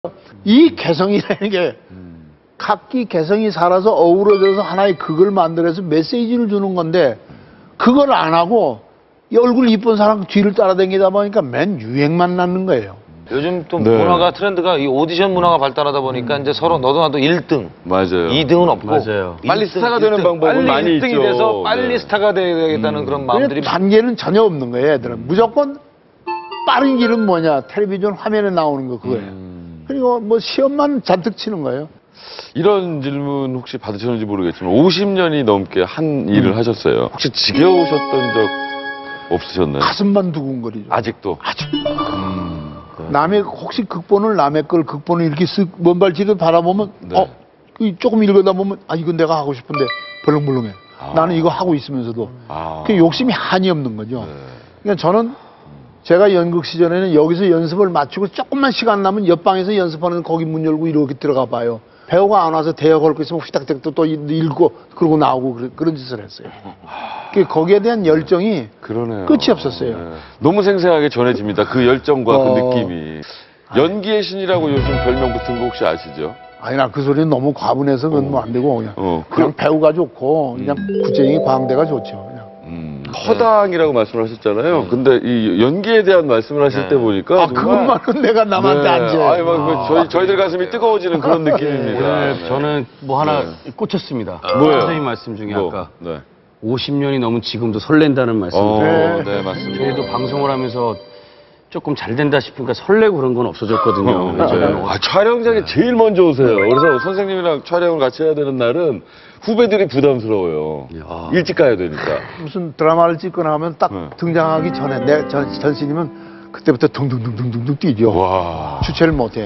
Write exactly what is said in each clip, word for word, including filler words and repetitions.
이 개성이라는 게 각기 개성이 살아서 어우러져서 하나의 극을 만들어서 메시지를 주는 건데 그걸 안 하고 이 얼굴 이쁜 사람 뒤를 따라다니다 보니까 맨 유행만 낳는 거예요. 요즘 또 네. 문화가 트렌드가 이 오디션 문화가 발달하다 보니까 이제 서로 너도 나도 일 등, 맞아요. 이 등은 없고 맞아요. 일 등, 빨리 스타가 되는 일 등, 방법은 빨리 많이 일 등이 있죠. 돼서 빨리 네. 스타가 되겠다는 그런 마음들이 단계는 전혀 없는 거예요. 애들은 무조건 빠른 길은 뭐냐, 텔레비전 화면에 나오는 거 그거예요. 음. 그리고 뭐 시험만 잔뜩 치는 거예요. 이런 질문 혹시 받으셨는지 모르겠지만 오십 년이 넘게 한 일을 음. 하셨어요. 혹시 지겨우셨던 적 없으셨나요? 가슴만 두근거리죠. 아직도? 아직. 음. 네. 남의 혹시 극본을 남의 걸 극본을 이렇게 쓱 먼발치를 바라보면 네. 어 그 조금 읽어다 보면 아 이건 내가 하고 싶은데 벌렁벌렁해. 아. 나는 이거 하고 있으면서도 아. 그 욕심이 한이 없는 거죠. 네. 그러니까 저는 제가 연극 시절에는 여기서 연습을 마치고 조금만 시간 나면 옆방에서 연습하는 거기 문 열고 이렇게 들어가 봐요. 배우가 안 와서 대화 걸고 있으면 후딱닥 또, 또 읽고 그러고 나오고 그런, 그런 짓을 했어요. 그 거기에 대한 열정이 그러네요. 끝이 없었어요. 네. 너무 생생하게 전해집니다. 그 열정과 어. 그 느낌이. 연기의 신이라고 요즘 별명 붙은 거 혹시 아시죠? 아니 나 그 소리는 너무 과분해서 그건 뭐 안 되고 그냥, 어. 그냥 배우가 좋고 그냥 구체적인 광대가 좋죠. 그냥. 음, 허당이라고 말씀을 하셨잖아요. 근데 이 연기에 대한 말씀을 하실 네. 때 보니까 아 그것만은 내가 남한테 안 줘. 아니, 막, 그 저희, 저희들 가슴이 뜨거워지는 그런 느낌입니다. 오늘 네. 저는 뭐 하나 네. 꽂혔습니다. 뭐예요? 선생님 말씀 중에 뭐, 아까 네. 오십 년이 넘은 지금도 설렌다는 말씀. 어, 네. 네, 맞습니다. 저희도 방송을 하면서 조금 잘 된다 싶으니까 설레고 그런 건 없어졌거든요. 어, 그래서 네. 아, 촬영장에 제일 먼저 오세요. 그래서 선생님이랑 촬영을 같이 해야 되는 날은 후배들이 부담스러워요. 아. 일찍 가야 되니까. 무슨 드라마를 찍거나 하면 딱 네. 등장하기 전에 내 전, 전신이면 그때부터 둥둥둥둥둥 뛰죠. 와. 주체를 못해.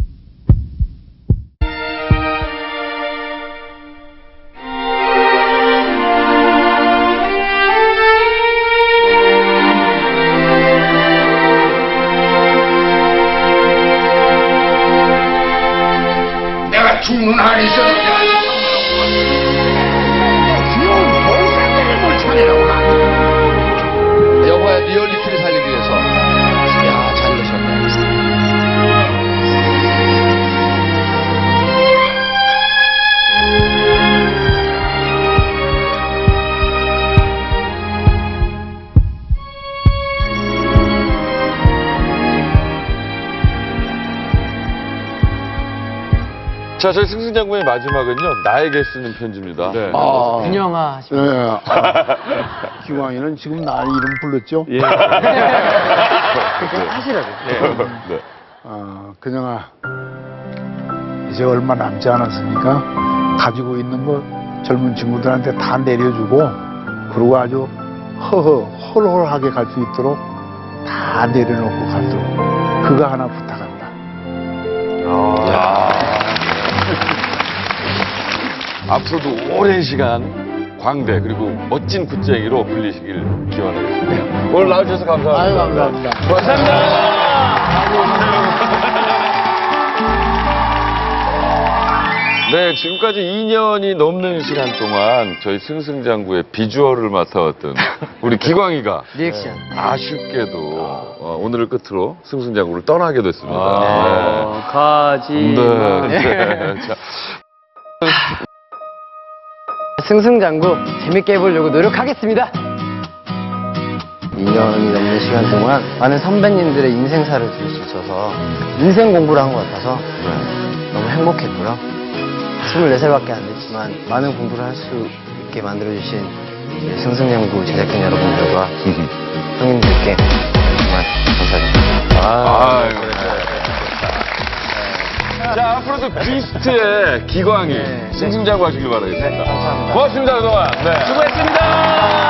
내가 죽는 한이 있어도 내가 귀여운 동생들을 뭘 찾으라고 나 영화의 리얼리티를 살리기 위해서 야, 잘 넣으셨네. 자, 저희 승승장군의 마지막은요, 나에게 쓰는 편지입니다. 네. 아, 근영아 하시면 네. 아, 기왕이는 지금 나 이름 불렀죠? 예. 하시라고. 네. 어, 그녀아, 이제 얼마 남지 않았으니까 가지고 있는 거 젊은 친구들한테 다 내려주고 그리고 아주 허허 홀홀하게 갈 수 있도록 다 내려놓고 가도록 그거 하나 부탁한다. 야. 앞으로도 오랜 시간 광대 그리고 멋진 굿쟁이로 불리시길 기원하겠습니다. 오늘 나와주셔서 감사합니다. 아유, 감사합니다. 네, 지금까지 이 년이 넘는 시간 동안 저희 승승장구의 비주얼을 맡아왔던 우리 기광이가 리액션. 아쉽게도 어, 오늘을 끝으로 승승장구를 떠나게 됐습니다. 어, 가지. 네. 마. 네. 네. 자, 승승장구 재밌게 해보려고 노력하겠습니다. 이 년이 넘는 시간 동안 많은 선배님들의 인생사를 들을 수 있어서 인생 공부를 한 것 같아서 너무 행복했고요. 스물네 살밖에 안 됐지만 많은 공부를 할 수 있게 만들어주신 승승장구 제작진 여러분들과 형님들께 정말 감사드립니다. 아, 자, 앞으로도 비스트의 기광이 승승장구 하시길 바라겠습니다. 고맙습니다, 그동안. 네. 수고했습니다.